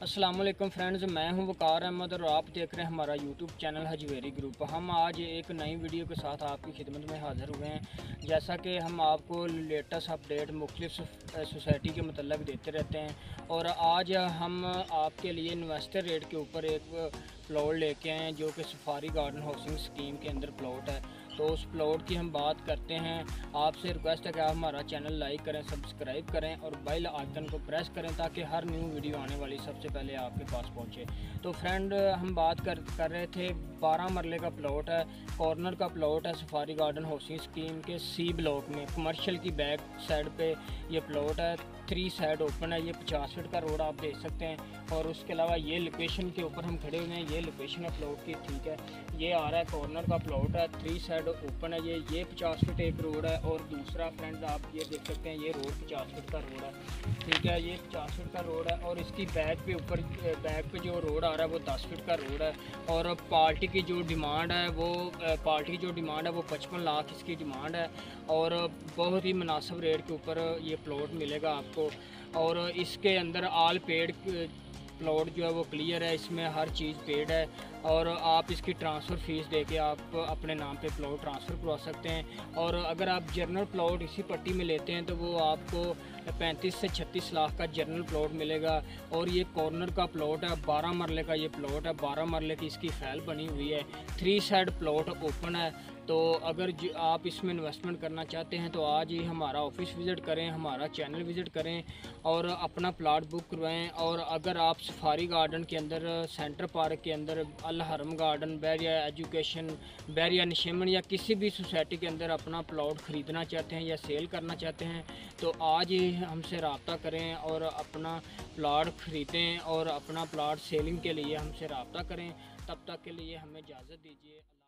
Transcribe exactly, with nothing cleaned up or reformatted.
अस्सलाम वालेकुम फ्रेंड्स, मैं हूं वकार अहमद और आप देख रहे हैं हमारा यूट्यूब चैनल हजवेरी ग्रुप। हम आज एक नई वीडियो के साथ आपकी खिदमत में हाज़िर हुए हैं। जैसा कि हम आपको लेटेस्ट अपडेट मुख्तलिफ सोसाइटी के मतलब देते रहते हैं और आज हम आपके लिए इन्वेस्टर रेट के ऊपर एक प्लॉट लेके आए हैं जो कि सफारी गार्डन हाउसिंग स्कीम के अंदर प्लॉट है। तो उस प्लॉट की हम बात करते हैं। आपसे रिक्वेस्ट है कि आप हमारा चैनल लाइक करें, सब्सक्राइब करें और बेल आइकन को प्रेस करें ताकि हर न्यू वीडियो आने वाली सबसे पहले आपके पास पहुंचे। तो फ्रेंड, हम बात कर कर रहे थे बारह मरले का प्लॉट है, कॉर्नर का प्लॉट है सफारी गार्डन हाउसिंग स्कीम के सी ब्लॉक में। कमर्शियल की बैक साइड पे ये प्लॉट है, थ्री साइड ओपन है। ये पचास फीट का रोड आप देख सकते हैं और उसके अलावा ये लोकेशन के ऊपर हम खड़े हुए हैं। ये लोकेशन है प्लॉट की, ठीक है। ये आ रहा है कॉर्नर का प्लॉट है, थ्री साइड ओपन है। ये ये पचास फीट एक रोड है और दूसरा फ्रेंड्स आप ये देख सकते हैं, ये रोड पचास फीट का रोड है, ठीक है। ये पचास फीट का रोड है और इसकी बैक पे ऊपर बैक पे जो रोड आ रहा है वो दस फीट का रोड है। और पार्टी की जो डिमांड है वो पार्टी की जो डिमांड है वो पचपन लाख इसकी डिमांड है और बहुत ही मुनासिब रेट के ऊपर ये प्लॉट मिलेगा आपको। और इसके अंदर आल पेड प्लॉट जो है वो क्लियर है, इसमें हर चीज़ पेड है और आप इसकी ट्रांसफ़र फ़ीस देके आप अपने नाम पे प्लॉट ट्रांसफ़र करवा सकते हैं। और अगर आप जर्नल प्लॉट इसी पट्टी में लेते हैं तो वो आपको पैंतीस से छत्तीस लाख का जर्नल प्लॉट मिलेगा। और ये कॉर्नर का प्लॉट है, बारह मरले का ये प्लॉट है, बारह मरले की इसकी फैल बनी हुई है, थ्री साइड प्लॉट ओपन है। तो अगर आप इसमें इन्वेस्टमेंट करना चाहते हैं तो आज ही हमारा ऑफिस विज़िट करें, हमारा चैनल विज़िट करें और अपना प्लाट बुक करवाएं। और अगर आप सफारी गार्डन के अंदर, सेंटर पार्क के अंदर, अल हरम गार्डन, बैरिया एजुकेशन, बैरिया निशमन या किसी भी सोसाइटी के अंदर अपना प्लॉट ख़रीदना चाहते हैं या सेल करना चाहते हैं तो आज ही हमसे रब्ता करें और अपना प्लाट ख़रीदें और अपना प्लाट सेलिंग के लिए हमसे रब्ता करें। तब तक के लिए हमें इजाज़त दीजिए।